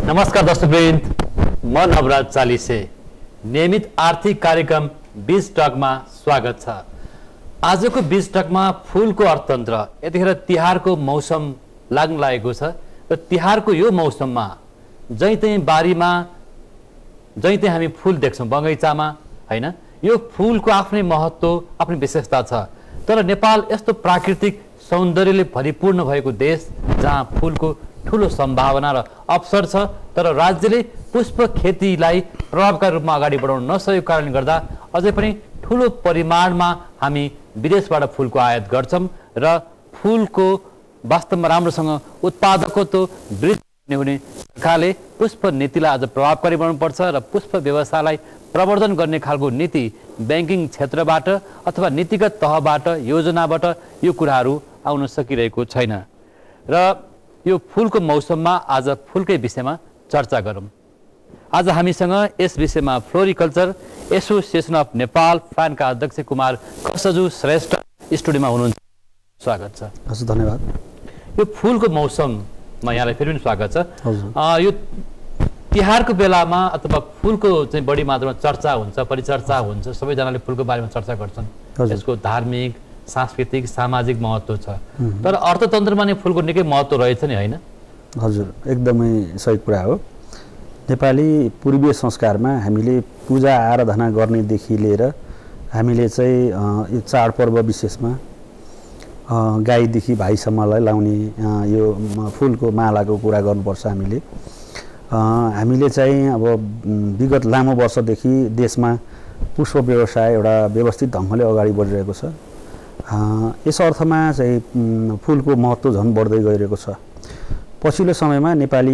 नमस्कार दर्शकवृन्द, म नवराज चालिसे नियमित आर्थिक कार्यक्रम बीज टकमा स्वागत छ। आजको बीज टकमा फूलको अर्थतन्त्र। यतिखेर तिहारको मौसम लाग्न लागेको छ र तिहारको यो मौसममा जहीँ बारीमा जहीँ हामी फूल देख्छौँ बगैँचामा, हैन, यो फूलको आफ्नै महत्त्व, आफ्नै विशेषता छ। तर नेपाल यस्तो प्राकृतिक सौन्दर्यले परिपूर्ण भएको देश जहाँ फूलको ठुलो सम्भावना र अवसर छ, तर राज्यले पुष्प खेतीलाई प्रभावकारी रूपमा अगाडि बढाउन नसकेको कारणले गर्दा अझै पनि ठुलो परिमाणमा हामी विदेशबाट फूलको आयात गर्छौँ र फूलको वास्तवमा राम्रोसँग उत्पादकत्व वृद्धि हुने सरकारले पुष्प नीतिलाई अझ प्रभावकारी बनाउनुपर्छ र पुष्प व्यवसायलाई प्रवर्धन गर्ने खालको नीति ब्याङ्किङ क्षेत्रबाट अथवा नीतिगत तहबाट योजनाबाट यो कुराहरू आउन सकिरहेको छैन। र यो फूलको मौसममा आज फूलकै विषयमा चर्चा गरौँ। आज हामीसँग यस विषयमा फ्लोरिकल्चर एसोसिएसन अफ नेपाल फ्यानका अध्यक्ष कुमार कसजु श्रेष्ठ स्टुडियोमा हुनुहुन्छ। स्वागत छ। हजुर, धन्यवाद। यो फूलको मौसममा यहाँलाई फेरि पनि स्वागत छ। यो तिहारको बेलामा अथवा फूलको चाहिँ बढी मात्रामा चर्चा हुन्छ, परिचर्चा हुन्छ, सबैजनाले फूलको बारेमा चर्चा गर्छन्। यसको धार्मिक, सांस्कृतिक, सामाजिक महत्त्व छ, तर अर्थतन्त्रमा नै फूलको निकै महत्त्व रहेछ नि, होइन? हजुर, एकदमै सही कुरा हो। नेपाली पूर्वीय संस्कारमा हामीले पूजा आराधना गर्नेदेखि लिएर हामीले चाहिँ यो चाडपर्व विशेषमा गाईदेखि भाइसम्मलाई लाउने यो फुलको मालाको कुरा गर्नुपर्छ। हामीले चाहिँ अब विगत लामो वर्षदेखि देशमा पुष्प व्यवसाय एउटा व्यवस्थित ढङ्गले अगाडि बढिरहेको छ। यस अर्थमा चाहिँ फुलको महत्त्व झन् बढ्दै गइरहेको छ। पछिल्लो समयमा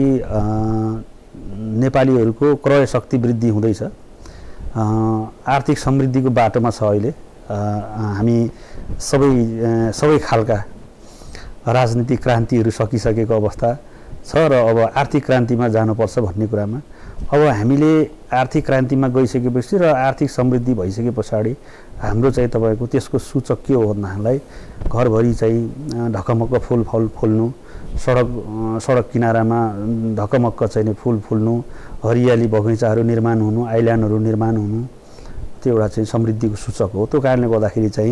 नेपालीहरूको क्रय शक्ति वृद्धि हुँदैछ, आर्थिक समृद्धिको बाटोमा छ। अहिले हामी सबै खालका राजनीतिक क्रान्तिहरू सकिसकेको अवस्था छ र अब आर्थिक क्रान्तिमा जानुपर्छ भन्ने कुरामा अब हामीले आर्थिक क्रान्तिमा गइसकेपछि र आर्थिक समृद्धि भइसके पछाडि हाम्रो चाहिँ तपाईँको त्यसको सूचक के हो भन्दालाई घरभरि चाहिँ ढकमक्क फुल्नु, सडक किनारामा ढकमक्क चाहिँ फुल फुल्नु, हरियाली बगैँचाहरू निर्माण हुनु, आइल्यान्डहरू निर्माण हुनु, त्यो एउटा चाहिँ समृद्धिको सूचक हो। त्यो कारणले गर्दाखेरि चाहिँ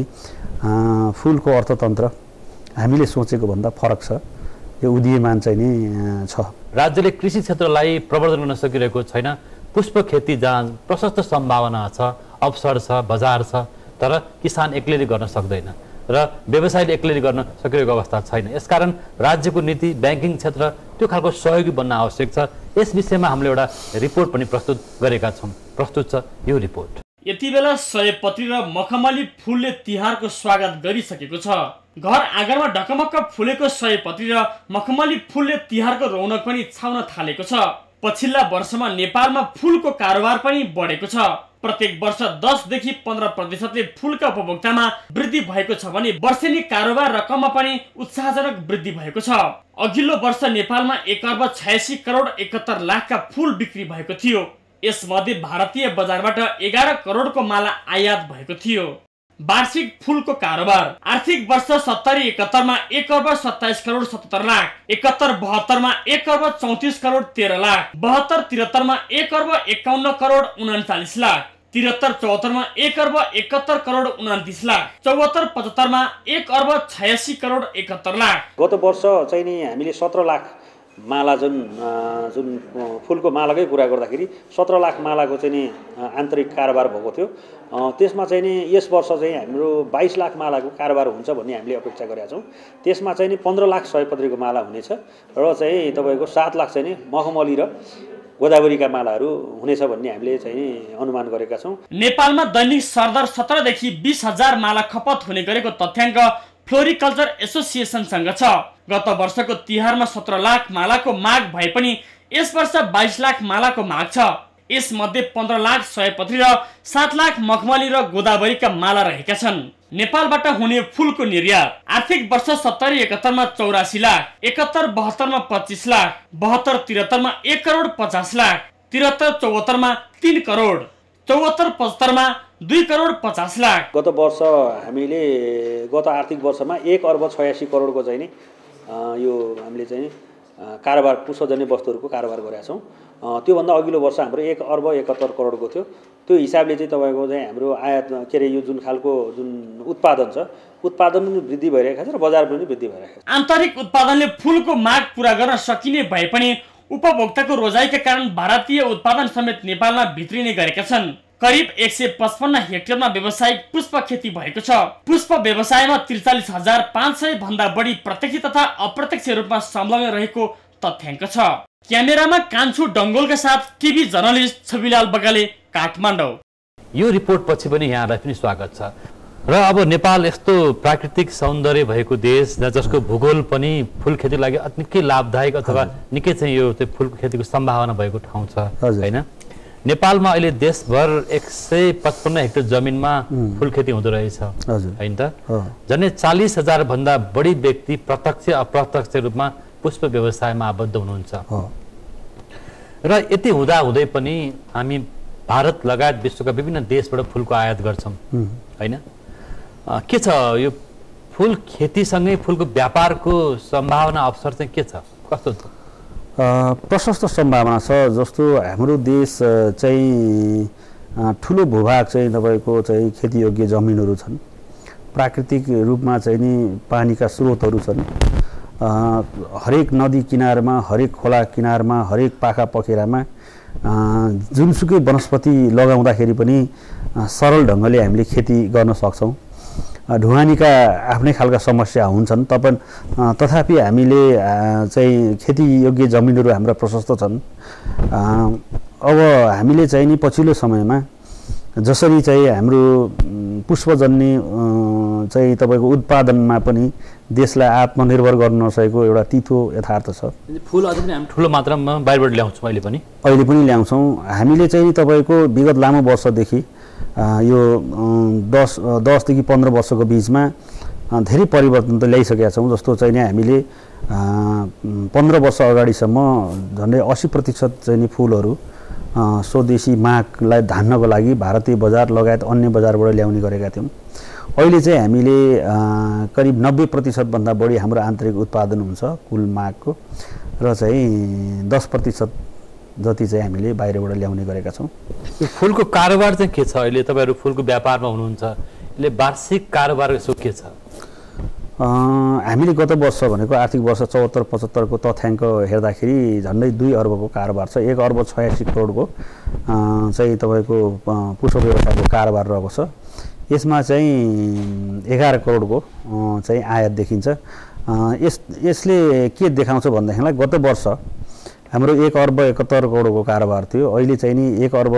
फुलको अर्थतन्त्र हामीले सोचेको भन्दा फरक छ, यो उदीयमान चाहिँ नि छ। राज्यले कृषि क्षेत्रलाई प्रवर्धन गर्न सकिरहेको छैन। पुष्प खेती जहाँ प्रशस्त सम्भावना छ, अवसर छ, बजार छ, तर किसान एक्लैले गर्न सक्दैन र व्यवसायले एक्लैले गर्न सकिरहेको अवस्था छैन। यसकारण राज्यको नीति, ब्याङ्किङ क्षेत्र त्यो खालको सहयोगी बन्न आवश्यक छ। यस विषयमा हामीले एउटा रिपोर्ट पनि प्रस्तुत गरेका छौँ। प्रस्तुत छ यो रिपोर्ट। यति बेला सयपत्री र मखमली फुलले तिहारको स्वागत गरिसकेको छ। घर आँगनमा ढकमक्क फुलेको सयपत्री र मखमली फुलले तिहारको रौनक पनि छाउन थालेको छ। पछिल्ला वर्षमा नेपालमा फुलको कारोबार पनि बढेको छ। प्रत्येक वर्ष 10 देखि 15% फुलका उपभोक्तामा वृद्धि भएको छ भने वर्षेनी कारोबार रकममा पनि उत्साहजनक वृद्धि भएको छ। अघिल्लो वर्ष नेपालमा 1 अर्ब 86 करोड 71 लाखका फुल बिक्री भएको थियो। यसमध्ये भारतीय बजारबाट 11 करोडको माला आयात भएको थियो। वार्षिक फुलको कारोबार आर्थिक वर्ष 70-71 मा 1 अर्ब 27 करोड 77 लाख, 71-72 मा 1 अर्ब 34 करोड 13 लाख, 72-73 मा 1 अर्ब 51 करोड 39 लाख, 73-74 मा 1 अर्ब 71 करोड 29 लाख, 74-75 मा 1 अर्ब 86 करोड 71 लाख। गत वर्ष चाहिँ नि हामीले 17 लाख माला जुन फुलको मालाकै कुरा गर्दाखेरि 17 लाख मालाको चाहिँ नि आन्तरिक कारोबार भएको थियो। त्यसमा चाहिँ नि यस वर्ष चाहिँ हाम्रो 22 लाख मालाको कारोबार हुन्छ भन्ने हामीले अपेक्षा गरेका छौँ। त्यसमा चाहिँ नि 15 लाख सयपत्रीको माला हुनेछ र चाहिँ तपाईँको 7 लाख चाहिँ नि मखमली र गोदावरीका मालाहरू हुनेछ भन्ने हामीले चाहिँ अनुमान गरेका छौँ। नेपालमा दैनिक सरदर 17 देखि 20,000 माला खपत हुने गरेको तथ्याङ्क फ्लोरिकल्चर एसोसिएसनसँग छ। गत वर्षको तिहारमा 17 लाख मालाको माग भए पनि यस वर्ष 22 लाख मालाको माग छ। यसमध्ये 15 लाख सयपत्री र 7 लाख मखमली र गोदावरीका माला रहेका छन्। नेपालबाट हुने फुलको निर्यात आर्थिक वर्ष 70-71 मा 84 लाख, 71-72 मा 25 लाख, 72-73 मा 1 करोड 50 लाख, 73-74 मा 3 करोड, 74-75 मा 2 करोड 50 लाख। गत वर्ष हामीले गत आर्थिक वर्षमा 1 अर्ब 86 करोडको चाहिँ नि यो हामीले चाहिँ कारोबार पुष्पजन्य वस्तुहरूको कारोबार गरेका छौँ। त्योभन्दा अघिल्लो वर्ष हाम्रो 1 अर्ब 71 करोडको थियो। त्यो हिसाबले चाहिँ तपाईँको चाहिँ हाम्रो आयात के अरे यो जुन खालको जुन उत्पादन छ उत्पादन पनि वृद्धि भइरहेको छ र बजार पनि वृद्धि भइरहेको छ। आन्तरिक उत्पादनले फुलको माग पूरा गर्न सकिने भए पनि उपभोक्ताको रोजाइका कारण भारतीय उत्पादन समेत नेपालमा भित्रिने गरेका छन्। करिब 155 हेक्टरमा व्यावसायिक पुष्प खेती भएको छ। पुष्प व्यवसायमा 43,500 भन्दा बढी प्रत्यक्ष तथा अप्रत्यक्ष रूपमा संलग्न रहेको तथ्याङ्क छ। क्यामेरामा कान्छो डङ्गोलका साथ टिभी जर्नलिस्ट छविलाल बगाले, काठमाडौँ। यो रिपोर्ट पछि पनि यहाँलाई पनि स्वागत छ। र अब नेपाल यस्तो प्राकृतिक सौन्दर्य भएको देश जसको भूगोल पनि फुल खेतीको लागि निकै लाभदायक अथवा निकै चाहिँ यो फुलको खेतीको सम्भावना भएको ठाउँ छ हैन। नेपालमा अहिले देशभर 155 हेक्टर जमिनमा फुल खेती हुँदो रहेछ हैन त। झन्डै 40,000 भन्दा बढी व्यक्ति प्रत्यक्ष अप्रत्यक्ष रूपमा पुष्प व्यवसायमा आबद्ध हुनुहुन्छ। र यति हुँदा हुँदै पनि हामी भारत लगायत विश्वका विभिन्न देशबाट फुलको आयात गर्छौँ हैन। के छ यो फुल खेतीसँगै फुलको व्यापारको सम्भावना अवसर चाहिँ के छ, कस्तो छ? प्रशस्त सम्भावना छ। जस्तो हाम्रो देश चाहिँ ठुलो भूभाग चाहिँ तपाईँको चाहिँ खेतीयोग्य जमिनहरू छन्। प्राकृतिक रूपमा चाहिँ नि पानीका स्रोतहरू छन्। हरेक नदी किनारमा, हरेक खोला किनारमा, हरेक पाखा पखेरामा जुनसुकै वनस्पति लगाउँदाखेरि पनि सरल ढङ्गले हामीले खेती गर्न सक्छौँ। ढुवानीका आफ्नै खालका समस्या हुन्छन् तथापि हामीले चाहिँ खेतीयोग्य जमिनहरू हाम्रा प्रशस्त छन्। अब हामीले चाहिँ नि पछिल्लो समयमा जसरी चाहिँ हाम्रो पुष्पजन्य चाहिँ तपाईँको उत्पादनमा पनि देशलाई आत्मनिर्भर गर्न नसकेको एउटा तितो यथार्थ छ। फुल अझै पनि हामी ठुलो मात्रामा बाहिरबाट ल्याउँछौँ अहिले पनि ल्याउँछौँ। हामीले चाहिँ तपाईँको विगत लामो वर्षदेखि यो 10 देखि 15 वर्षको बिचमा धेरै परिवर्तन त ल्याइसकेका छौँ। जस्तो चाहिँ नि हामीले 15 वर्ष अगाडिसम्म झन्डै 80% चाहिँ नि फुलहरू स्वदेशी मागलाई धान्नको लागि भारतीय बजार लगायत अन्य बजारबाट ल्याउने गरेका थियौँ। अहिले चाहिँ हामीले करिब 90% भन्दा बढी हाम्रो आन्तरिक उत्पादन हुन्छ कुल मागको, र चाहिँ 10% जति चाहिँ हामीले बाहिरबाट ल्याउने गरेका छौँ। यो फुलको कारोबार चाहिँ के छ? अहिले तपाईँहरू फुलको व्यापारमा हुनुहुन्छ, यसले वार्षिक कारोबार यसो के छ? हामीले गत वर्ष भनेको आर्थिक वर्ष 74-75 को तथ्याङ्क हेर्दाखेरि झन्डै 2 अर्बको कारोबार छ। 1 अर्ब 86 करोडको चाहिँ तपाईँको पुष्प व्यवसायको कारोबार रहेको छ। यसमा चाहिँ 11 करोडको चाहिँ आयात देखिन्छ। यसले के देखाउँछ भन्दाखेरिलाई गत वर्ष हाम्रो 1 अर्ब 71 करोडको कारोबार थियो। अहिले चाहिँ नि 1 अर्ब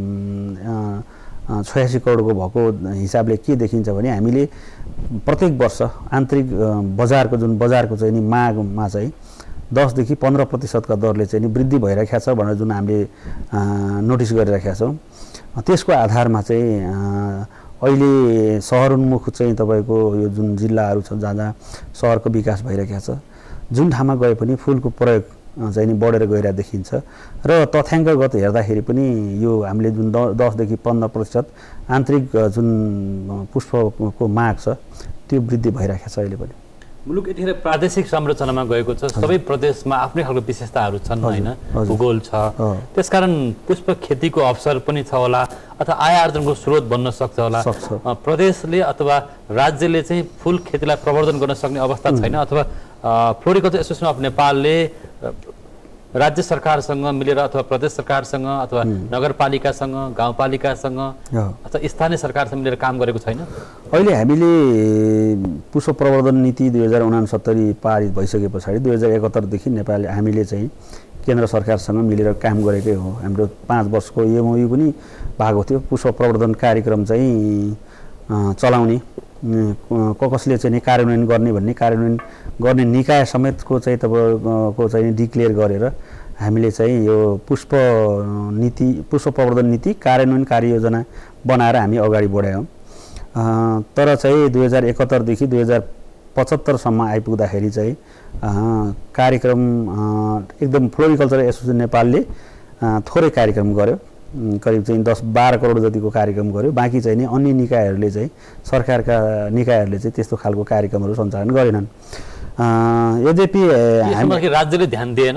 86 करोडको भएको हिसाबले के देखिन्छ भने हामीले प्रत्येक वर्ष आन्तरिक बजारको चाहिँ नि मागमा चाहिँ 10 देखि 15% का दरले चाहिँ नि वृद्धि भइरहेको छ भनेर जुन हामीले नोटिस गरिरहेका छौँ। त्यसको आधारमा चाहिँ अहिले सहरोन्मुख चाहिँ तपाईँको यो जुन जिल्लाहरू छन् जहाँ सहरको विकास भइरहेको छ, जुन ठाउँमा गए पनि फुलको प्रयोग चाहिँ नि बढेर गइरहेको देखिन्छ। र तथ्याङ्कगत हेर्दाखेरि पनि यो हामीले जुन 10 देखि 15% आन्तरिक जुन पुष्पको माग छ त्यो वृद्धि भइरहेको छ। अहिले पनि मुलुक यतिखेर प्रादेशिक संरचनामा गएको छ। सबै प्रदेशमा आफ्नै खालको विशेषताहरू छन् हैन, भूगोल छ। त्यसकारण पुष्प खेतीको अवसर पनि छ होला अथवा आय आर्जनको स्रोत बन्न सक्छ होला। प्रदेशले अथवा राज्यले चाहिँ फुल खेतीलाई प्रवर्धन गर्न सक्ने अवस्था छैन अथवा फ्लोरिकल्चर एसोसिएसन अफ नेपालले राज्य सरकारसँग मिलेर अथवा प्रदेश सरकारसँग अथवा नगरपालिकासँग, गाउँपालिकासँग अथवा स्थानीय सरकारसँग मिलेर काम गरेको छैन? अहिले हामीले पुष्प प्रवर्धन नीति 2069 पारित भइसके पछाडि 2071 देखि हामीले चाहिँ केन्द्र सरकारसँग मिलेर काम गरेकै हो। हाम्रो 5 वर्षको एमओयू पनि भएको थियो। पुष्प प्रवर्धन कार्यक्रम चाहिँ चलाउने कसले चाहिँ कार्यान्वयन गर्ने भन्ने कार्यान्वयन गर्ने निकाय समेतको चाहिँ तपाईँको चाहिँ डिक्लेयर गरेर हामीले चाहिँ यो पुष्प प्रवर्धन नीति कार्यान्वयन कार्ययोजना बनाएर हामी अगाडि बढायौँ। तर चाहिँ 2071 देखि 2075 सम्म आइपुग्दाखेरि चाहिँ कार्यक्रम एकदम फ्लोरिकल्चर एसोसिएसन नेपालले थोरै कार्यक्रम गर्यो। करिब चाहिँ 10-12 करोड जतिको कार्यक्रम गर्यो। बाँकी चाहिँ नि अन्य निकायहरूले चाहिँ सरकारका निकायहरूले चाहिँ त्यस्तो खालको कार्यक्रमहरू सञ्चालन गरेनन्। यद्यपि राज्यले ध्यान दिएन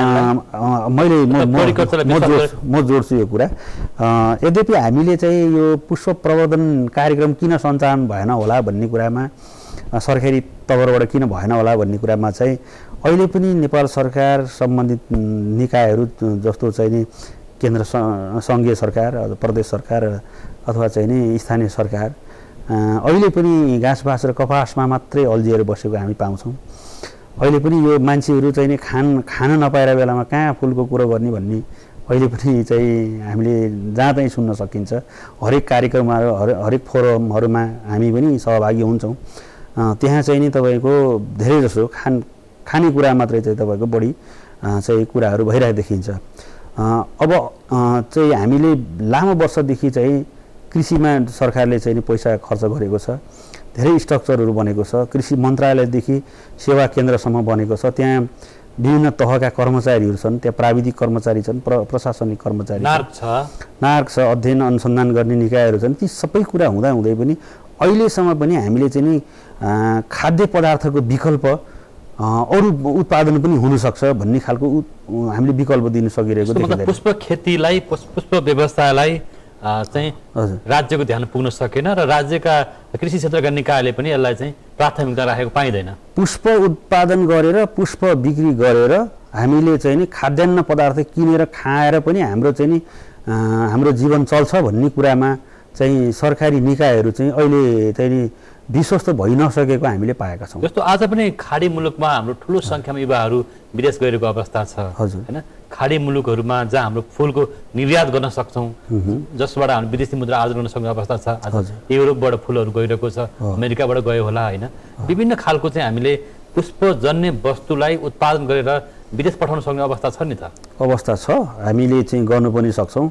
म जोड्छु यो कुरा। यद्यपि हामीले चाहिँ यो पुष्प प्रवर्धन कार्यक्रम किन सञ्चालन भएन होला भन्ने कुरामा, सरकारी तवरबाट किन भएन होला भन्ने कुरामा चाहिँ अहिले पनि नेपाल सरकार सम्बन्धित निकायहरू जस्तो चाहिँ नि केन्द्र सङ्घीय सरकार, प्रदेश सरकार अथवा चाहिँ नि स्थानीय सरकार अहिले पनि घाँसबास र कपासमा मात्रै अल्झिएर बसेको हामी पाउँछौँ। अहिले पनि यो मान्छेहरू चाहिँ नि खान नपाएर बेलामा कहाँ फुलको कुरो गर्ने भन्ने अहिले पनि चाहिँ हामीले जहाँ चाहिँ सुन्न सकिन्छ। हरेक कार्यक्रमहरू हरेक फोरमहरूमा हामी पनि सहभागी हुन्छौँ। त्यहाँ चाहिँ नि तपाईँको धेरै जसो खानेकुरा मात्रै चाहिँ तपाईँको बढी चाहिँ कुराहरू भइरहेको देखिन्छ। अब चाहिँ हामीले लामो वर्षदेखि चाहिँ कृषिमा सरकारले चाहिँ पैसा खर्च गरेको छ, धेरै स्ट्रक्चरहरू बनेको छ, कृषि मन्त्रालयदेखि सेवा केन्द्रसम्म बनेको छ। त्यहाँ विभिन्न तहका कर्मचारीहरू छन्, त्यहाँ प्राविधिक कर्मचारी छन्, प्रशासनिक कर्मचारी नार्क छ, अध्ययन अनुसन्धान गर्ने निकायहरू छन्। ती सबै कुरा हुँदै पनि अहिलेसम्म पनि हामीले चाहिँ नि खाद्य पदार्थको विकल्प अरू उत्पादन पनि हुनसक्छ भन्ने खालको हामीले विकल्प दिन सकिरहेको देखिँदैन। पुष्प खेतीलाई, पुष्प व्यवसायलाई चाहिँ राज्यको ध्यान पुग्न सकेन र राज्यका कृषि क्षेत्रका निकायले पनि यसलाई चाहिँ प्राथमिकता राखेको पाइँदैन। पुष्प उत्पादन गरेर पुष्प बिक्री गरेर हामीले चाहिँ नि खाद्यान्न पदार्थ किनेर खाएर पनि हाम्रो चाहिँ नि हाम्रो जीवन चल्छ भन्ने कुरामा चाहिँ सरकारी निकायहरू चाहिँ अहिले चाहिँ नि विश्वस्त भइ नसकेको हामीले पाएका छौँ। जस्तो आज पनि खाडी मुलुकमा हाम्रो ठुलो सङ्ख्यामा युवाहरू विदेश गइरहेको अवस्था छ होइन। खाडी मुलुकहरूमा जहाँ हाम्रो फुलको निर्यात गर्न सक्छौँ, जसबाट हामी विदेशी मुद्रा आर्जन गर्न सक्ने अवस्था छ। आज युरोपबाट फुलहरू गइरहेको छ, अमेरिकाबाट गयो होला होइन। विभिन्न खालको चाहिँ हामीले पुष्पजन्य वस्तुलाई उत्पादन गरेर विदेश पठाउन सक्ने अवस्था छ नि त? अवस्था छ, हामीले चाहिँ गर्नु पनि सक्छौँ।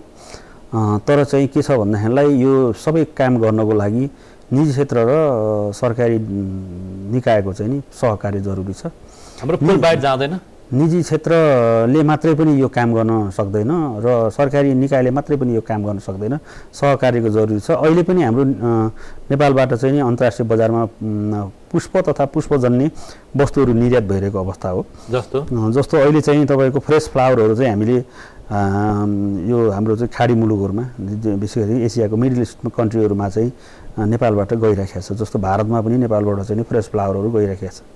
तर चाहिँ के छ भन्दाखेरिलाई यो सबै काम गर्नको लागि निजी क्षेत्र र सरकारी निकायको चाहिँ नि सहकार्य जरुरी छ। हाम्रो फुल बाहिर जाँदैन, निजी क्षेत्रले मात्रै पनि यो काम गर्न सक्दैन र सरकारी निकायले मात्रै पनि यो काम गर्न सक्दैन, सहकार्यको जरुरी छ। अहिले पनि हाम्रो नेपालबाट चाहिँ नि अन्तर्राष्ट्रिय बजारमा पुष्प तथा पुष्पजन्य वस्तुहरू निर्यात भइरहेको अवस्था हो। जस्तो अहिले चाहिँ तपाईँको फ्रेस फ्लावरहरू चाहिँ हामीले यो हाम्रो चाहिँ खाडी मुलुकहरूमा विशेष गरी एसियाको मिडल इस्ट कन्ट्रीहरूमा चाहिँ नेपालबाट गइरहेको छ। जस्तो भारतमा पनि नेपालबाट चाहिँ फ्रेस फ्लावरहरू गइरहेको छ,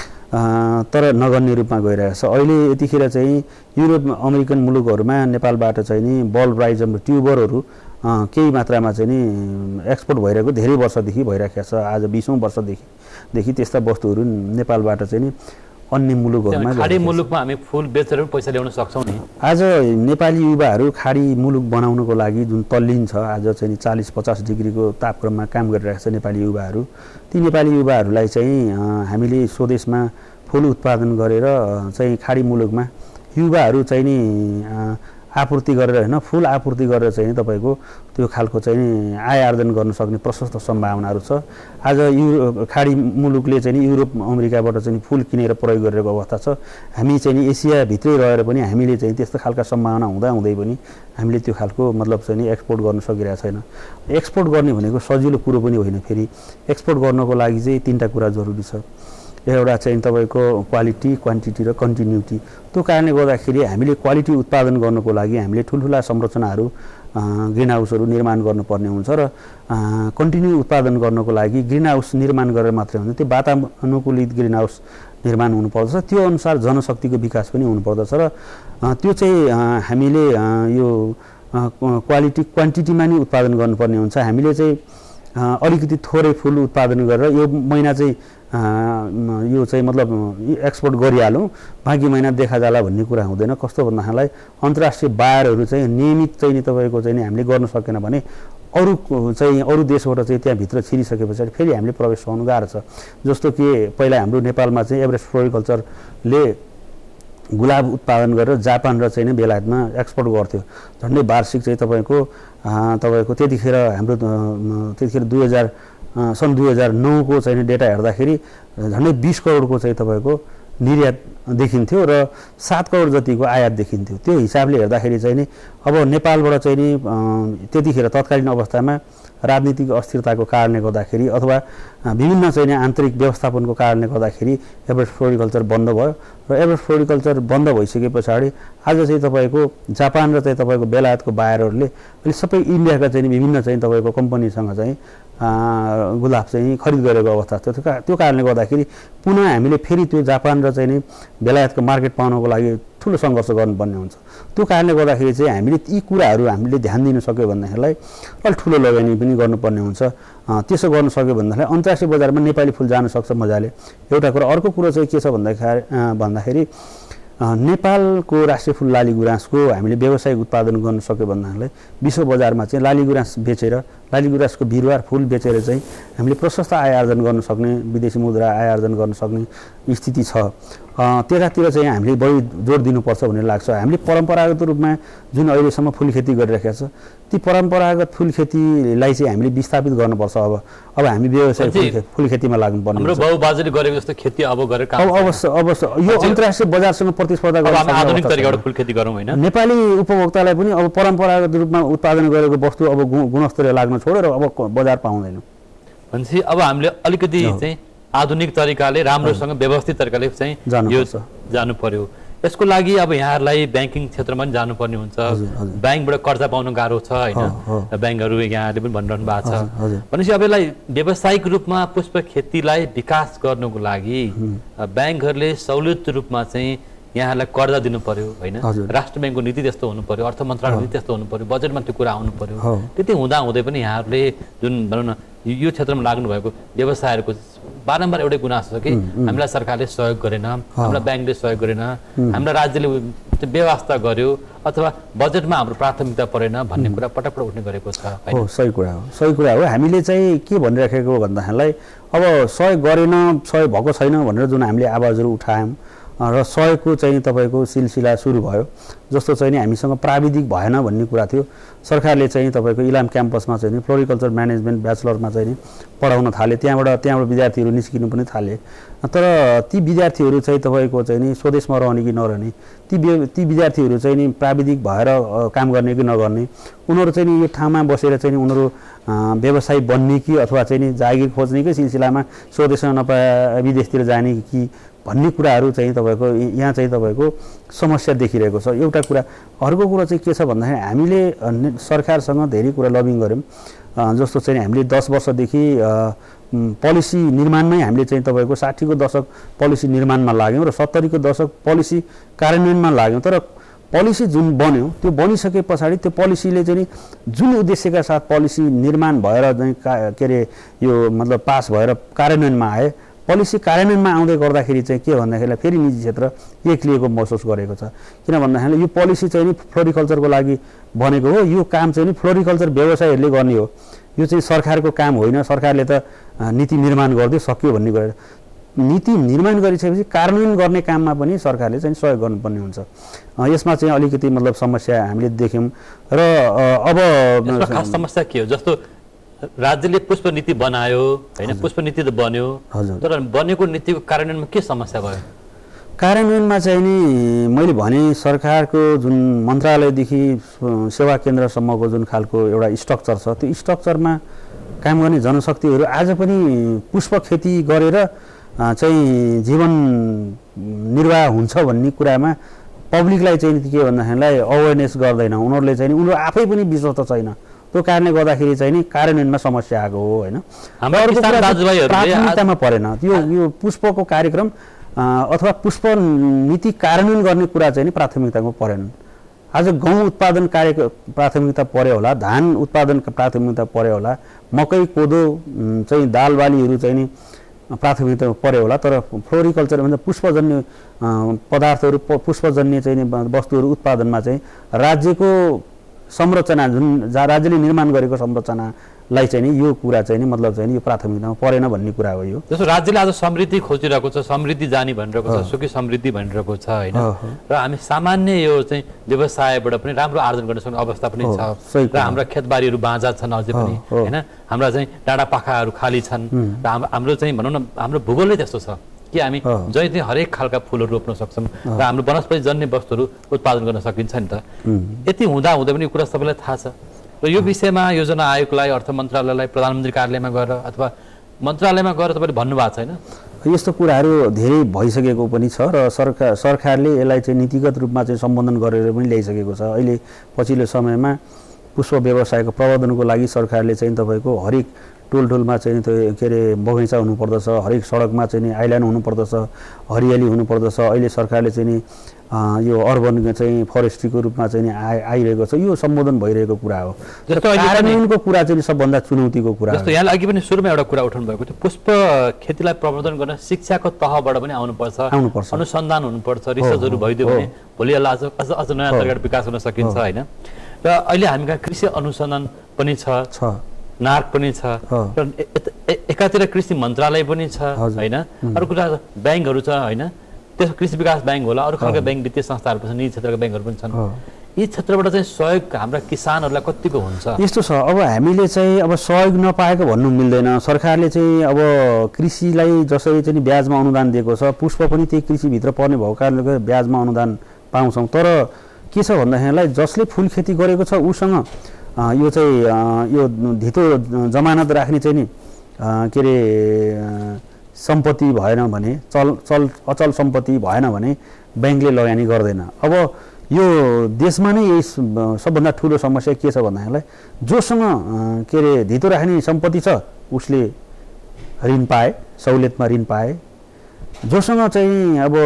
तर नगन्य रूपमा गइरहेको छ। अहिले यतिखेर चाहिँ युरोप अमेरिकन मुलुकहरूमा नेपालबाट चाहिँ नि बल्ब राइजम र ट्युबरहरू केही मात्रामा चाहिँ नि एक्सपोर्ट भइरहेको धेरै वर्षदेखि भइरहेको छ। आज 20औं वर्षदेखि त्यस्ता वस्तुहरू नेपालबाट चाहिँ नि अन्य मुलुकहरूमा, खाडी मुलुकमा हामी फुल बेचेर पैसा ल्याउन सक्छौँ नि। आज नेपाली युवाहरू खाडी मुलुक बनाउनको लागि जुन तल्लीन छ, आज चाहिँ 40-50 डिग्रीको तापक्रममा काम गरिरहेको छ नेपाली युवाहरू। ती नेपाली युवाहरूलाई चाहिँ हामीले स्वदेशमा फुल उत्पादन गरेर चाहिँ खाडी मुलुकमा युवाहरू चाहिँ नि आपूर्ति गरेर होइन, फुल आपूर्ति गरेर चाहिँ तपाईँको त्यो खालको चाहिँ आय आर्जन गर्न सक्ने प्रशस्त सम्भावनाहरू छ। आज खाडी मुलुकले चाहिँ युरोप अमेरिकाबाट चाहिँ फुल किनेर प्रयोग गरिरहेको अवस्था छ। हामी चाहिँ एसियाभित्रै रहेर पनि हामीले चाहिँ त्यस्तो खालका सम्भावना हुँदै पनि हामीले त्यो खालको मतलब चाहिँ एक्सपोर्ट गर्न सकिरहेको छैन। एक्सपोर्ट गर्ने भनेको सजिलो कुरो पनि होइन। फेरि एक्सपोर्ट गर्नको लागि चाहिँ 3टा कुरा जरुरी छ। एउटा चाहिँ तपाईँको क्वालिटी, क्वान्टिटी र कन्टिन्युटी। त्यो कारणले गर्दाखेरि हामीले क्वालिटी उत्पादन गर्नको लागि हामीले ठुल्ठुला संरचनाहरू ग्रिन हाउसहरू निर्माण गर्नुपर्ने हुन्छ र कन्टिन्यू उत्पादन गर्नको लागि ग्रिन हाउस निर्माण गरेर मात्रै हुन्छ, त्यो वातानुकूलित ग्रिन हाउस निर्माण हुनुपर्दछ। त्यो अनुसार जनशक्तिको विकास पनि हुनुपर्दछ र त्यो चाहिँ हामीले यो क्वालिटी क्वान्टिटीमा नै उत्पादन गर्नुपर्ने हुन्छ। हामीले चाहिँ अलिकति थोरै फुल उत्पादन गरेर यो महिना चाहिँ यो चाहिँ मतलब एक्सपोर्ट गरिहालौँ, बाँकी महिना देखा जाला भन्ने कुरा हुँदैन। कस्तो भन्दाखेरिलाई अन्तर्राष्ट्रिय बायरहरू चाहिँ नियमित चाहिँ नि तपाईँको चाहिँ नि हामीले गर्न सकेन भने अरू देशबाट चाहिँ त्यहाँभित्र छिरिसके पछाडि फेरि हामीले प्रवेश पाउनु गाह्रो छ। जस्तो कि पहिला हाम्रो नेपालमा चाहिँ एभरेस्ट फ्लोरिकल्चरले गुलाब उत्पादन गरेर जापान र चाहिँ बेलायतमा एक्सपोर्ट गर्थ्यो। झन्डै वार्षिक चाहिँ तपाईँको त्यतिखेर हाम्रो सन् 2009 को चाहिँ डेटा हेर्दाखेरि झन्डै 20 करोडको चाहिँ तपाईँको निर्यात देखिन्थ्यो र 7 करोड जतिको आयात देखिन्थ्यो। त्यो हिसाबले हेर्दाखेरि चाहिँ नि अब नेपालबाट चाहिँ नि त्यतिखेर तत्कालीन अवस्थामा राजनीतिक अस्थिरताको कारणले गर्दाखेरि अथवा विभिन्न चाहिँ आन्तरिक व्यवस्थापनको कारणले गर्दाखेरि एभरेस्ट फ्लोरिकल्चर बन्द भयो र एभरेस्ट फ्लोरिकल्चर बन्द भइसके पछाडि आज चाहिँ तपाईँको जापान र चाहिँ तपाईँको बेलायतको बायरहरूले अहिले सबै इन्डियाका चाहिँ विभिन्न चाहिँ तपाईँको कम्पनीसँग चाहिँ गुलाब चाहिँ खरिद गरेको अवस्था छ। त्यो कारणले गर्दाखेरि पुनः हामीले फेरि त्यो जापान र चाहिँ नि बेलायतको मार्केट पाउनको लागि ठुलो सङ्घर्ष गर्नुपर्ने हुन्छ। त्यो कारणले गर्दाखेरि चाहिँ हामीले यी कुराहरू हामीले ध्यान दिन सक्यो भन्दाखेरिलाई अलिक ठुलो लगानी पनि गर्नुपर्ने हुन्छ। त्यसो गर्न सक्यो भन्दाखेरि अन्तर्राष्ट्रिय बजारमा नेपाली फुल जान सक्छ मजाले, एउटा कुरा। अर्को कुरो चाहिँ के छ भन्दाखेरि नेपालको राष्ट्रिय फुल लाली गुराँसको हामीले व्यावसायिक उत्पादन गर्न सक्यो भन्दाखेरिलाई विश्व बजारमा चाहिँ लाली गुराँस बेचेर लाली गुराँसको बिरुवा फुल बेचेर चाहिँ हामीले प्रशस्त आय आर्जन गर्न सक्ने, विदेशी मुद्रा आय आर्जन गर्न सक्ने स्थिति छ। त्यतातिर चाहिँ हामीले बढी जोड दिनुपर्छ भन्ने लाग्छ। हामीले परम्परागत रूपमा जुन अहिलेसम्म फुल खेती गरिरहेका छ ती परम्परागत फुल खेतीलाई चाहिँ हामीले विस्थापित गर्नुपर्छ। अब हामी व्यवसायिक फुल खेतीमा लाग्नुपर्ने हाम्रो बाउबाजेले गरेको जस्तो खेती अब गरेर अवश्य यो अन्तर्राष्ट्रिय बजारसँग प्रतिस्पर्धा गर्न आधुनिक तरिकाबाट फुल खेती गरौँ हैन। नेपाली उपभोक्तालाई पनि अब परम्परागत रूपमा उत्पादन गरेको वस्तु अब गुणस्तरीय लाग्न छोडेर अब बजार पाउँदैनौँ भनेपछि अब हामीले अलिकति चाहिँ आधुनिक तरिकाले राम्रोसँग व्यवस्थित तरिकाले चाहिँ जानु पर्यो। यसको लागि अब यहाँहरूलाई ब्याङ्किङ क्षेत्रमा पनि जानुपर्ने हुन्छ। ब्याङ्कबाट कर्जा पाउन गाह्रो छ हैन, ब्याङ्कहरू यहाँहरूले पनि भनिरहनु भएको छ। भनेपछि अब यसलाई व्यावसायिक रूपमा पुष्प खेतीलाई विकास गर्नको लागि ब्याङ्कहरूले सहुलियत रूपमा चाहिँ यहाँहरूलाई कर्जा दिनु पर्यो हैन। राष्ट्र ब्याङ्कको नीति त्यस्तो हुनु पर्यो, अर्थ मन्त्रालयको नीति त्यस्तो हुनु पर्यो, बजेटमा त्यो कुरा आउनु पर्यो। त्यति हुँदै पनि यहाँहरूले जुन भनौँ न यो क्षेत्रमा लाग्नु भएको व्यवसायहरूको बारम्बार एउटै गुनासो छ कि हामीलाई सरकारले सहयोग गरेन, हामीलाई ब्याङ्कले सहयोग गरेन, हामीलाई राज्यले व्यवस्था गर्यो अथवा बजेटमा हाम्रो प्राथमिकता परेन भन्ने कुरा पटक पटक उठ्ने गरेको छ। हो, सही कुरा हो। हामीले चाहिँ के भनिराखेको भन्दाखेरिलाई अब सहयोग गरेन, सहयोग भएको छैन भनेर जुन हामीले आवाजहरू उठायौँ र सहयोगको चाहिँ तपाईँको सिलसिला सुरु भयो। जस्तो चाहिँ नि हामीसँग प्राविधिक भएन भन्ने कुरा थियो, सरकारले चाहिँ तपाईँको इलाम क्याम्पसमा चाहिँ नि फ्लोरिकल्चर म्यानेजमेन्ट ब्याचलरमा चाहिँ नि पढाउन थाले। त्यहाँबाट विद्यार्थीहरू निस्किनु पनि थाले। तर ती विद्यार्थीहरू चाहिँ तपाईँको चाहिँ नि स्वदेशमा रहने कि नरहने, ती विद्यार्थीहरू चाहिँ नि प्राविधिक भएर काम गर्ने कि नगर्ने, उनीहरू चाहिँ नि यो ठाउँमा बसेर चाहिँ नि उनीहरू व्यवसायी बन्ने कि अथवा चाहिँ नि जागिर खोज्नेकै सिलसिलामा स्वदेशमा नपाए विदेशतिर जाने कि भन्ने कुराहरू चाहिँ तपाईँको यहाँ चाहिँ तपाईँको समस्या देखिरहेको छ एउटा कुरा। अर्को कुरो चाहिँ के छ भन्दाखेरि हामीले सरकारसँग धेरै कुरा लबिङ गऱ्यौँ। जस्तो चाहिँ हामीले 10 वर्षदेखि पोलिसी निर्माणमै हामीले चाहिँ तपाईँको 60को दशक पोलिसी निर्माणमा लाग्यौँ र 70को दशक पोलिसी कार्यान्वयनमा लाग्यौँ। तर पोलिसी जुन बन्यो त्यो बनिसके पछाडि त्यो पोलिसीले चाहिँ जुन उद्देश्यका साथ पोलिसी निर्माण भएर चाहिँ के अरे यो मतलब पास भएर कार्यान्वयनमा आए, पोलिसी कार्यान्वयनमा आउँदै गर्दाखेरि चाहिँ के भन्दाखेरि फेरि निजी क्षेत्र एक्लिएको महसुस गरेको छ। किन भन्दाखेरि यो पोलिसी चाहिँ नि फ्लोरिकल्चरको लागि बनेको हो, यो काम चाहिँ नि फ्लोरिकल्चर व्यवसायीहरूले गर्ने हो, यो चाहिँ सरकारको काम होइन। सरकारले त नीति निर्माण गर्दै सक्यो भन्ने गरेर नीति निर्माण गरिसकेपछि कार्यान्वयन गर्ने काममा पनि सरकारले चाहिँ सहयोग गर्नुपर्ने हुन्छ। यसमा चाहिँ अलिकति मतलब समस्या हामीले देख्यौँ। र अब खास समस्या के हो? जस्तो राज्यले पुष्प नीति बनायो हैन, पुष्प नीति त बन्यो, तर बनेको नीतिको कार्यान्वयनमा के समस्या भयो? कार्यान्वयनमा चाहिँ नि मैले भने सरकारको जुन मन्त्रालयदेखि सेवा केन्द्रसम्मको जुन खालको एउटा स्ट्रक्चर छ त्यो स्ट्रक्चरमा काम गर्ने जनशक्तिहरू आज पनि पुष्प खेती गरेर चाहिँ जीवन निर्वाह हुन्छ भन्ने कुरामा पब्लिकलाई चाहिँ के भन्दाखेरिलाई अवेरनेस गर्दैन। उनीहरूले चाहिँ उनीहरू आफै पनि विश्वस्त छैन। त्यो कारणले गर्दाखेरि चाहिँ नि कार्यान्वयनमा समस्या आएको हो हैन। हाम्रो प्राथमिकतामा परेन यो पुष्पको कार्यक्रम अथवा पुष्प नीति कार्यान्वयन गर्ने कुरा चाहिँ नि प्राथमिकतामा परेन। आज गहुँ उत्पादन कार्य प्राथमिकता पर्यो होला, धान उत्पादन प्राथमिकता पर्यो होला, मकै कोदो चाहिँ दाल बालीहरू चाहिँ नि प्राथमिकता पर्यो होला, तर फ्लोरिकल्चर भन्दा पुष्पजन्य पदार्थहरू पुष्पजन्य चाहिँ वस्तुहरू उत्पादनमा चाहिँ राज्यको संरचना जुन राज्यले निर्माण गरेको संरचनालाई चाहिँ नि यो कुरा चाहिँ नि मतलब चाहिँ यो प्राथमिकतामा परेन भन्ने कुरा हो। यो जस्तो राज्यले आज समृद्धि खोजिरहेको छ, समृद्धि जाने भनिरहेको छ, सुखी समृद्धि भनिरहेको छ हैन, र हामी सामान्य यो चाहिँ व्यवसायबाट पनि राम्रो आर्जन गर्न सक्ने अवस्था पनि छ र हाम्रा खेतबारीहरू बाँझा छन् अझै पनि हैन, हाम्रा चाहिँ डाँडा पाखाहरू खाली छन् र हाम्रो चाहिँ भनौँ न हाम्रो भूगोलले त्यस्तो छ कि हामी जहिले चाहिँ हरेक खालका फुलहरू रोप्न सक्छौँ र हाम्रो वनस्पति जन्य वस्तुहरू उत्पादन गर्न सकिन्छ नि त। यति हुँदा पनि यो कुरा सबैलाई थाहा छ। र यो विषयमा योजना आयोगलाई अर्थ मन्त्रालयलाई प्रधानमन्त्री कार्यालयमा गएर अथवा मन्त्रालयमा गएर तपाईँले भन्नुभएको छैन? यस्तो कुराहरू धेरै भइसकेको पनि छ र सरकारले यसलाई चाहिँ नीतिगत रूपमा चाहिँ सम्बोधन गरेर पनि ल्याइसकेको छ। अहिले पछिल्लो समयमा पुष्प व्यवसायको प्रवर्धनको लागि सरकारले चाहिँ तपाईँको हरेक टोलमा चाहिँ के अरे बगैँचा हुनुपर्दछ, हरेक सडकमा चाहिँ नि आइल्यान्ड हुनुपर्दछ, हरियाली हुनुपर्दछ। अहिले सरकारले चाहिँ नि यो अर्बन चाहिँ फरेस्ट्रीको रूपमा चाहिँ नि आइरहेको छ। यो सम्बोधन भइरहेको कुरा हो। कानुनको कुरा चाहिँ सबभन्दा चुनौतीको कुरा हो। जस्तो यहाँले अघि पनि सुरुमा एउटा कुरा उठाउनु भएको थियो, पुष्प खेतीलाई प्रवर्धन गर्न शिक्षाको तहबाट पनि आउनुपर्छ, अनुसन्धान हुनुपर्छ, रिसर्चहरू भइदियो भने भोलि अझ नयाँ तरिकाबाट विकास गर्न सकिन्छ होइन। र अहिले हामी कहाँ कृषि अनुसन्धान पनि छ, नार्क पनि छ, र एकातिर कृषि मन्त्रालय पनि छ होइन। अरू कुरा ब्याङ्कहरू छ होइन, त्यसको कृषि विकास ब्याङ्क होला, अरू खालको ब्याङ्क वित्तीय संस्थाहरू पनि छन्, निजी क्षेत्रका ब्याङ्कहरू पनि छन्। यी क्षेत्रबाट चाहिँ सहयोग हाम्रा किसानहरूलाई कतिको हुन्छ? यस्तो छ, अब हामीले चाहिँ अब सहयोग नपाएको भन्नु मिल्दैन। सरकारले चाहिँ अब कृषिलाई जसरी चाहिँ ब्याजमा अनुदान दिएको छ, पुष्प पनि त्यही कृषिभित्र पर्ने भएको कारणले गर्दा ब्याजमा अनुदान पाउँछौँ। तर के छ भन्दाखेरिलाई जसले फुल खेती गरेको छ उसँग यो चाहिँ यो धितो जमानत राख्ने चाहिँ नि के अरे सम्पत्ति भएन भने, अचल सम्पत्ति भएन भने ब्याङ्कले लगानी गर्दैन। अब यो देशमा नै यही सबभन्दा ठुलो समस्या के छ भन्दाखेरिलाई जोसँग के अरे धितो राख्ने सम्पत्ति छ उसले ऋण पाए, सहुलियतमा ऋण पाए। जोसँग चाहिँ अब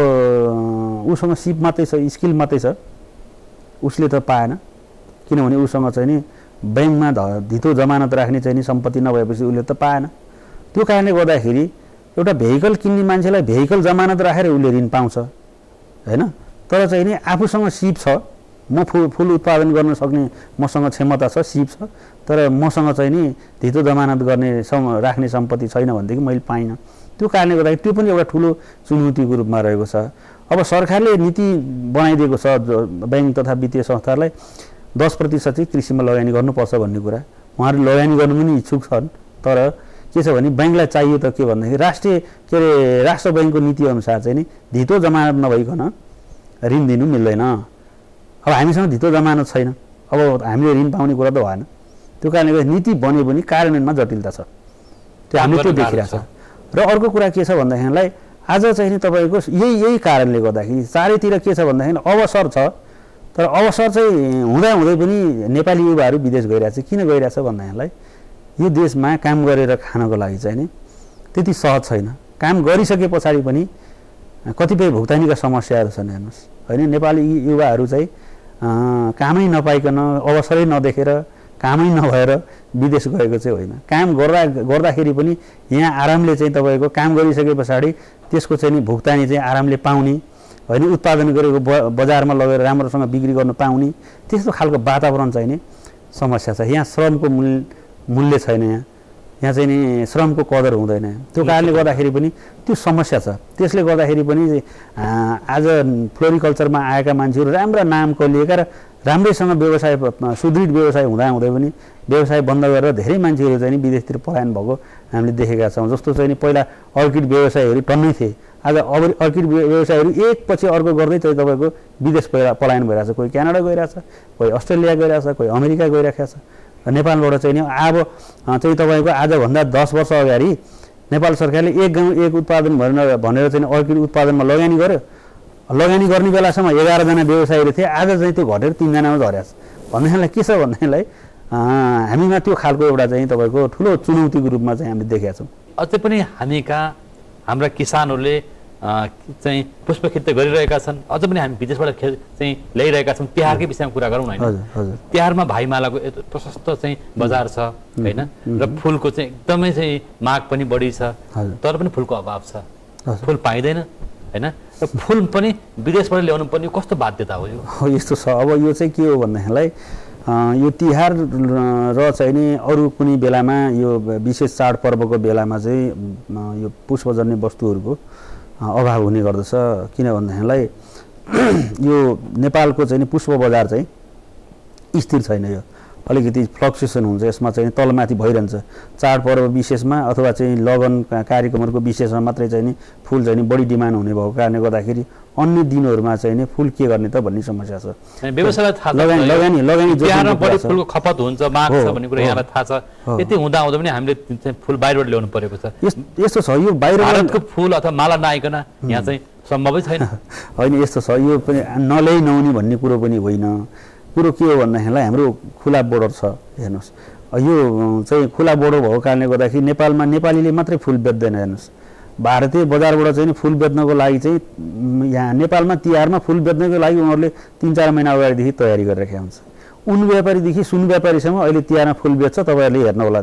उसँग सिप मात्रै छ, स्किल मात्रै छ, उसले त पाएन। किनभने उसँग चाहिँ नि ब्याङ्कमा धितो जमानत राख्ने चाहिँ नि सम्पत्ति नभएपछि उसले त पाएन। त्यो कारणले गर्दाखेरि एउटा भेहिकल किन्ने मान्छेलाई भेहिकल जमानत राखेर उसले ऋण पाउँछ होइन। तर चाहिँ नि आफूसँग सिप छ, म फुल उत्पादन गर्न सक्ने मसँग क्षमता छ, सिप छ, तर मसँग चाहिँ नि धितो जमानत गर्ने राख्ने सम्पत्ति छैन भनेदेखि मैले पाइनँ। त्यो कारणले गर्दाखेरि त्यो पनि एउटा ठुलो चुनौतीको रूपमा रहेको छ। अब सरकारले नीति बनाइदिएको छ ब्याङ्क तथा वित्तीय संस्थाहरूलाई 10% चाहिँ कृषिमा लगानी गर्नुपर्छ भन्ने कुरा। उहाँहरू लगानी गर्नु पनि इच्छुक छन्, तर के छ भने ब्याङ्कलाई चाहियो त के भन्दाखेरि राष्ट्रिय के अरे राष्ट्र ब्याङ्कको नीतिअनुसार चाहिँ नि धितो जमानत नभइकन ऋण दिनु मिल्दैन। अब हामीसँग धितो जमानत छैन, अब हामीले ऋण पाउने कुरा त भएन। त्यो कारणले गर्दा नीति बने पनि कार्यान्वयनमा जटिलता छ, त्यो हामीले त्यो देखिरहेको छ। र अर्को कुरा के छ भन्दाखेरिलाई आज चाहिँ नि तपाईँको यही कारणले गर्दाखेरि चारैतिर के छ भन्दाखेरि अवसर छ, तर अवसर चाहिँ हुँदाहुँदै पनि नेपाली युवाहरू विदेश गइरहेछ। किन गइरहेछ भन्दाखेरिलाई यो देशमा काम गरेर खानको लागि चाहिँ नि त्यति सहज छैन। काम गरिसके पछाडि पनि कतिपय भुक्तानीका समस्याहरू छन् हेर्नुहोस् होइन। नेपाली युवाहरू चाहिँ कामै नपाइकन, अवसरै नदेखेर, कामै नभएर विदेश गएको चाहिँ होइन। काम गर्दाखेरि पनि यहाँ आरामले चाहिँ तपाईँको काम गरिसके पछाडि त्यसको चाहिँ नि भुक्तानी चाहिँ आरामले पाउने होइन, उत्पादन गरेको बजारमा लगेर राम्रोसँग बिक्री गर्न पाउने त्यस्तो खालको वातावरण चाहिँ नि समस्या छ। यहाँ श्रमको मूल्य छैन, यहाँ चाहिँ नि श्रमको कदर हुँदैन। त्यो कारणले गर्दाखेरि पनि त्यो समस्या छ। त्यसले गर्दाखेरि पनि आज फ्लोरिकल्चरमा आएका मान्छेहरू राम्रा नाम कलिएका र राम्रैसँग व्यवसाय सुदृढ व्यवसाय हुँदाहुँदै पनि व्यवसाय बन्द गरेर धेरै मान्छेहरू चाहिँ विदेशतिर पलायन भएको हामीले देखेका छौँ। जस्तो चाहिँ नि पहिला अर्किड व्यवसायहरू टन्नै थिए, आज अर्किड व्यवसायहरू एकपछि अर्को गर्दै चाहिँ तपाईँको विदेश पलायन भइरहेछ। कोही क्यानाडा गइरहेछ, कोही अस्ट्रेलिया गइरहेछ, कोही अमेरिका गइरहेको छ। नेपालबाट चाहिँ नि अब चाहिँ तपाईँको आजभन्दा 10 वर्ष अगाडि नेपाल सरकारले एक गाउँ एक उत्पादन भनेर चाहिँ अर्किड उत्पादनमा लगानी गर्यो। लगानी गर्ने बेलासम्म 11 जना व्यवसायीहरू थिए, आज चाहिँ त्यो घटेर 3 जनामा झरेछ। भन्नेलाई के छ भन्नेलाई हामीमा त्यो खालको एउटा चाहिँ तपाईँको ठुलो चुनौतीको रूपमा चाहिँ हामीले देखेका छौँ। अझै पनि हामी कहाँ हाम्रा किसानहरूले चाहिँ पुष्प खेती गरिरहेका छन्, अझ पनि हामी विदेशबाट चाहिँ ल्याइरहेका छौँ। तिहारकै विषयमा कुरा गरौँ होइन। तिहारमा भाइमालाको प्रशस्त चाहिँ बजार छ होइन, र फुलको चाहिँ एकदमै चाहिँ माग पनि बढी छ, तर पनि फुलको अभाव छ, फुल पाइँदैन होइन। र फुल पनि विदेशबाट ल्याउनु पर्ने कस्तो बाध्यता हो यो? यस्तो छ। अब यो चाहिँ के हो भन्दाखेरिलाई यो तिहार र चाहिँ नि अरू कुनै बेलामा यो विशेष चाडपर्वको बेलामा चाहिँ यो पुष्पजन्य वस्तुहरूको अभाव हुने गर्दछ। किन भन्दाखेरिलाई यो नेपालको चाहिँ नि पुष्प बजार चाहिँ स्थिर छैन। यो अलिकति फ्लक्चुएसन हुन्छ, यसमा चाहिँ तलमाथि भइरहन्छ। चाडपर्व विशेषमा अथवा चाहिँ लगन कार्यक्रमहरूको विशेषमा मात्रै चाहिँ नि फुल चाहिँ नि बढी डिमान्ड हुने भएको कारणले गर्दाखेरि अन्य दिनहरूमा चाहिँ नि फुल के गर्ने त भन्ने समस्या छ। व्यवसायलाई थाहा छ लगानी तिहारमा बढी फुलको खपत हुन्छ, माग छ भन्ने कुरा यहाँलाई थाहा छ। यति हुँदा हुँदा पनि हामीले फुल बाहिरबाट ल्याउनु परेको छ। यस्तो छ, यो बाहिर भारतको फुल अथवा माला नआइकन यहाँ चाहिँ सम्भवै छैन। होइन, यस्तो छ, यो पनि नल्याइ नहुने भन्ने कुरो पनि होइन। कुरो के हो भन्दाखेरिलाई हाम्रो खुला बोर्डर छ। हेर्नुहोस्, यो चाहिँ खुला बोर्डर भएको कारणले गर्दाखेरि नेपालमा नेपालीले मात्रै फुल बेच्दैन। हेर्नुहोस्, भारतीय बजारबाट चाहिँ फुल बेच्नको लागि चाहिँ यहाँ नेपालमा तिहारमा फुल बेच्नको लागि उनीहरूले 3-4 महिना अगाडिदेखि तयारी गरिरहेका हुन्छ। उन व्यापारीदेखि सुन व्यापारीसम्म अहिले तिहारमा फुल बेच्छ, तपाईँहरूले हेर्नु होला।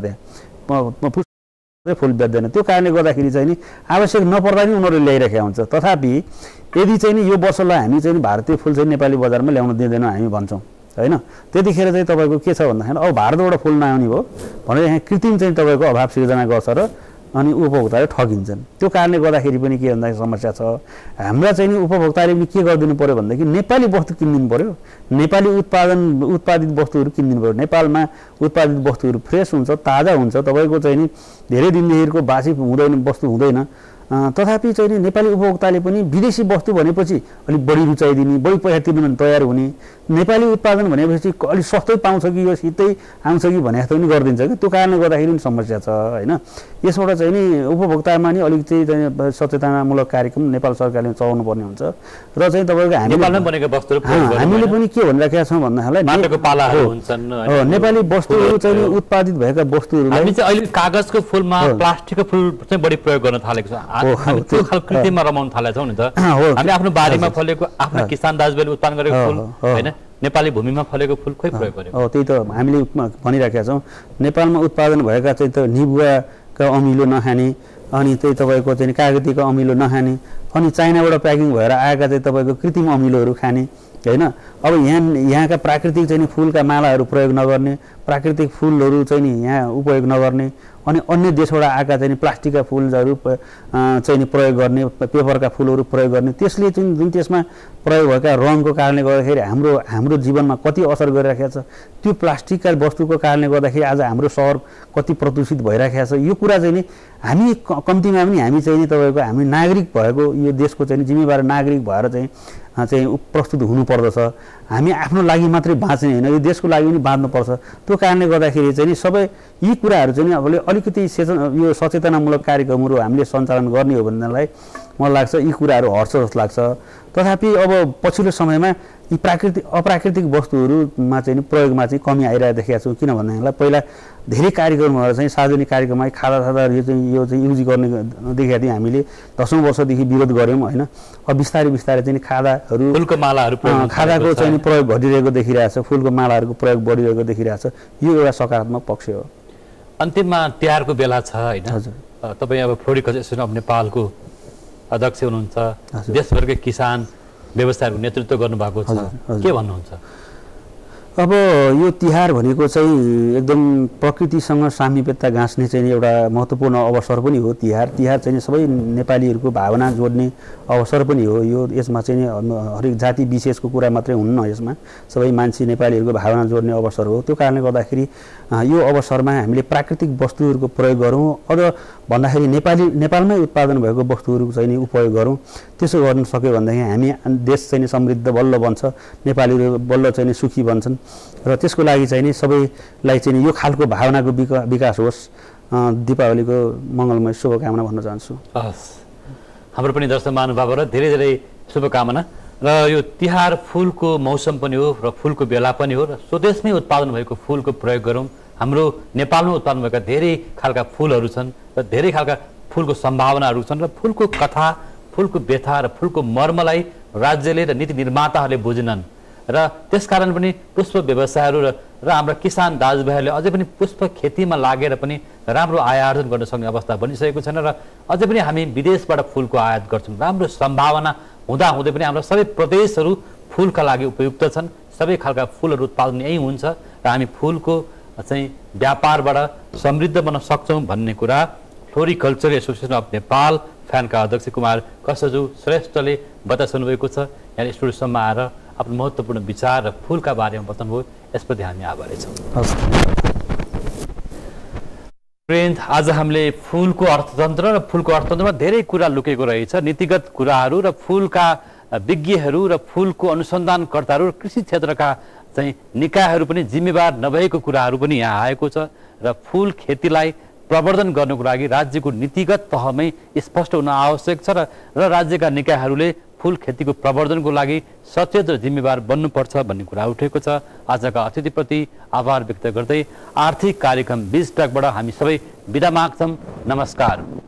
त्यहाँ फुल बेच्दैन। त्यो कारणले गर्दाखेरि चाहिँ नि आवश्यक नपर्दा नि उनीहरूले ल्याइरहेका हुन्छ। तथापि यदि चाहिँ नि यो वर्षलाई हामी चाहिँ भारतीय फुल चाहिँ नेपाली बजारमा ल्याउन दिँदैनौँ हामी भन्छौँ, होइन, त्यतिखेर चाहिँ तपाईँको के छ भन्दाखेरि अब भारतबाट फुल नआउने भयो भनेर यहाँ कृत्रिम चाहिँ तपाईँको अभाव सिर्जना गर्छ र अनि उपभोक्ताले ठगिन्छन्। त्यो कारणले गर्दाखेरि पनि के भन्दाखेरि समस्या छ। हाम्रा चाहिँ नि उपभोक्ताले पनि के गरिदिनु पऱ्यो भनेदेखि नेपाली वस्तु किनिदिनु पऱ्यो, नेपाली उत्पादित वस्तुहरू किनिदिनु पऱ्यो। नेपालमा उत्पादित वस्तुहरू फ्रेस हुन्छ, ताजा हुन्छ, तपाईँको चाहिँ नि धेरै दिनदेखिको बासी हुँदैन, वस्तु हुँदैन। तथापि चाहिँ नि नेपाली उपभोक्ताले पनि विदेशी वस्तु भनेपछि अलिक बढी रुचाइदिने, बढी पैसा तिर्न तयार हुने, नेपाली उत्पादन भनेपछि अलिक सस्तै पाउँछ कि यो शीतै आउँछ कि भने जस्तो पनि गरिदिन्छ कि। त्यो कारणले गर्दाखेरि पनि समस्या छ, होइन। यसबाट चाहिँ नि उपभोक्तामा नि अलिकति चाहिँ सचेतनामूलक कार्यक्रम नेपाल सरकारले चलाउनु पर्ने हुन्छ। र चाहिँ तपाईँको हामीले पनि के भनिराखेका छौँ भन्दाखेरि नेपाली वस्तुहरू चाहिँ उत्पादित भएका वस्तुहरू हामी चाहिँ अहिले कागजको फुलमा प्लास्टिकको फुल चाहिँ बढी प्रयोग गर्न थालेको छ। हामी त्यो खालको कृत्रिममा रमाउन थालेका छौँ नि त। हामी आफ्नो बारीमा फलेको आफ्नो किसान दाजुभाइले उत्पादन गरेको फुल, होइन, नेपाली भूमिमा फलेको फुल खोइ प्रयोग गर्यो। त्यही त हामीले भनिराखेका छौँ। नेपालमा उत्पादन भएका चाहिँ त निबुवाका अमिलो नखाने, अनि त्यही तपाईँको चाहिँ कागतीको अमिलो नखाने, अनि चाइनाबाट प्याकिङ भएर आएका चाहिँ तपाईँको कृत्रिम अमिलोहरू खाने, होइन। अब यहाँका प्राकृतिक चाहिँ फुलका मालाहरू प्रयोग नगर्ने, प्राकृतिक फुलहरू चाहिँ नि यहाँ उपयोग नगर्ने, अनि अन्य देशबाट आएका चाहिँ प्लास्टिकका फुलहरू चाहिँ प्रयोग गर्ने, पेपरका फुलहरू प्रयोग गर्ने, त्यसले चाहिँ जुन त्यसमा प्रयोग भएका रङको कारणले गर्दाखेरि हाम्रो जीवनमा कति असर गरिराखेको छ। त्यो प्लास्टिकका वस्तुको कारणले गर्दाखेरि आज हाम्रो सहर कति प्रदूषित भइराखेको छ। यो कुरा चाहिँ नि हामी कम्तीमा पनि हामी चाहिँ नि तपाईँको हामी नागरिक भएको यो देशको चाहिँ जिम्मेवार नागरिक भएर चाहिँ प्रस्तुत हुनुपर्दछ। हामी आफ्नो लागि मात्रै बाँच्ने होइन, यो देशको लागि पनि बाँच्नुपर्छ। त्यो कारणले गर्दाखेरि चाहिँ नि सबै यी कुराहरू चाहिँ अब अलिकति यो सचेतनामूलक कार्यक्रमहरू हामीले सञ्चालन गर्ने हो भन्नेलाई मलाई लाग्छ यी कुराहरू हट्छ जस्तो लाग्छ। तथापि अब पछिल्लो समयमा यी अप्राकृतिक वस्तुहरूमा चाहिँ प्रयोगमा चाहिँ कमी आइरहेको देखेका छौँ। किन भन्दाखेरि पहिला धेरै कार्यक्रमहरू चाहिँ सार्वजनिक कार्यक्रममा खादा यो चाहिँ युज गर्ने देखेका थियौँ हामीले। 10औं वर्षदेखि विरोध गऱ्यौँ, होइन। अब बिस्तारै चाहिँ खादाहरू, फुलको मालाहरू, खादाको चाहिँ प्रयोग घटिरहेको देखिरहेको छ, फुलको मालाहरूको प्रयोग बढिरहेको देखिरहेको छ। यो एउटा सकारात्मक पक्ष हो। अन्तिममा तिहारको बेला छ, होइन। तपाईँ अब फ्लोरिकल्चर एसोसिएसन अफ नेपालको अध्यक्ष हुनुहुन्छ, देशभरकै किसान व्यवसायहरूको नेतृत्व गर्नुभएको छ, के भन्नुहुन्छ? अब यो तिहार भनेको चाहिँ एकदम प्रकृतिसँग सामिप्यता गाँच्ने चाहिँ एउटा महत्त्वपूर्ण अवसर पनि हो। तिहार चाहिँ सबै नेपालीहरूको भावना जोड्ने अवसर पनि हो। यो यसमा चाहिँ हरेक जाति विशेषको कुरा मात्रै हुन्न, यसमा सबै मान्छे नेपालीहरूको भावना जोड्ने अवसर हो। त्यो कारणले गर्दाखेरि यो अवसरमा हामीले प्राकृतिक वस्तुहरूको प्रयोग गरौँ, अझ भन्दाखेरि नेपालमै उत्पादन भएको वस्तुहरू चाहिँ उपयोग गरौँ। त्यसो गर्न सक्यो भनेदेखि हामी देश चाहिँ समृद्ध बल्ल बन्छ, नेपालीहरू बल्ल चाहिँ सुखी बन्छन्। र त्यसको लागि चाहिँ नि सबैलाई चाहिँ यो खालको भावनाको विकास होस्। दीपावलीको मङ्गलमय शुभकामना भन्न चाहन्छु। हस्, हाम्रो पनि दर्शक महानुभावहरू धेरै धेरै शुभकामना। र यो तिहार फुलको मौसम पनि हो र फुलको बेला पनि हो, र स्वदेशमै उत्पादन भएको फुलको प्रयोग गरौँ। हाम्रो नेपालमा उत्पादन भएका धेरै खालका फुलहरू छन् र धेरै खालका फुलको सम्भावनाहरू छन्, र फुलको कथा, फुलको व्यथा र फुलको मर्मलाई राज्यले र नीति निर्माताहरूले बुझेनन्। र त्यसकारण पनि पुष्प व्यवसायहरू र हाम्रा किसान दाजुभाइहरूले अझै पनि पुष्प खेतीमा लागेर पनि राम्रो आय आर्जन गर्न सक्ने अवस्था बनिसकेको छैन। र अझै पनि हामी विदेशबाट फुलको आयात गर्छौँ। राम्रो सम्भावना हुँदाहुँदै पनि हाम्रो सबै प्रदेशहरू फुलका लागि उपयुक्त छन्। सबै खालका फुलहरू उत्पादन यहीँ हुन्छ र हामी फुलको चाहिँ व्यापारबाट समृद्ध बन्न सक्छौँ भन्ने कुरा फ्लोरिकल्चर एसोसिएसन अफ नेपाल फ्यानका अध्यक्ष कुमार कसजु श्रेष्ठले बताइसक्नु भएको छ। यहाँ स्टुडियोसम्म आएर आफ्नो महत्त्वपूर्ण विचार र फुलका बारेमा बताउनुभयो। यसप्रति हामी आभारी छौँ। हस्। फ्रेन्ड, आज हामीले फुलको अर्थतन्त्र र फुलको अर्थतन्त्रमा धेरै कुरा लुकेको रहेछ। नीतिगत कुराहरू र फुलका विज्ञहरू र फुलको अनुसन्धानकर्ताहरू र कृषि क्षेत्रका चाहिँ निकायहरू पनि जिम्मेवार नभएको कुराहरू पनि यहाँ आएको छ र फुल खेतीलाई प्रवर्धन गर्नको लागि राज्यको नीतिगत तहमै स्पष्ट हुन आवश्यक छ र राज्यका निकायहरूले फुल खेतीको प्रवर्धनको लागि सचेत र जिम्मेवार बन्नुपर्छ भन्ने कुरा उठेको छ। आजका अतिथिप्रति आभार व्यक्त गर्दै आर्थिक कार्यक्रम बीज टकबाट हामी सबै बिदा माग्छौँ। नमस्कार।